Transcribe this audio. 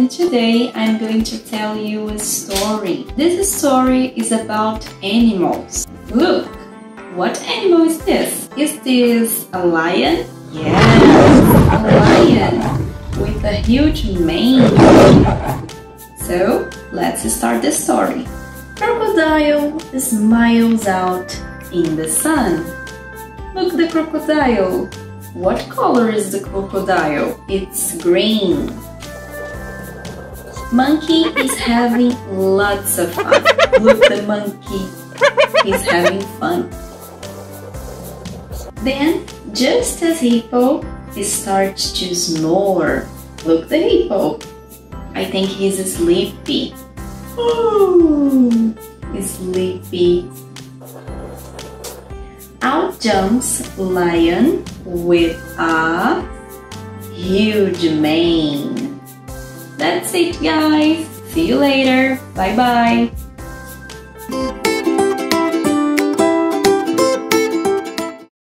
and today I'm going to tell you a story. This story is about animals. Look, what animal is this? Is this a lion? Yes, a lion with a huge mane. So, let's start the story. Crocodile smiles out in the sun. Look, the crocodile. What color is the crocodile? It's green. Monkey is having lots of fun. Look, the monkey is having fun. Then, just as hippo starts to snore. Look, the hippo. I think he's sleepy. Ooh, sleepy. Out jumps lion with a huge mane. That's it, guys. See you later. Bye bye.